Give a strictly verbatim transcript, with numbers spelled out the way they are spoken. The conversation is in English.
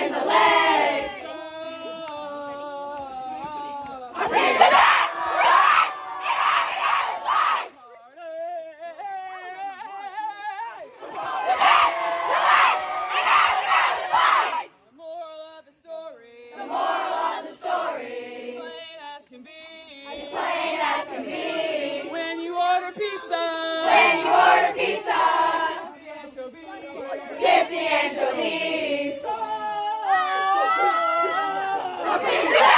in the legs. A piece of it! Relax! And have it in the slice! Relax! And have it in the slice! The moral of the story. The moral of the story. As plain as can be. As plain as can be. When you order pizza. When you order pizza. Anchovies. Skip the anchovies. Oh, A piece of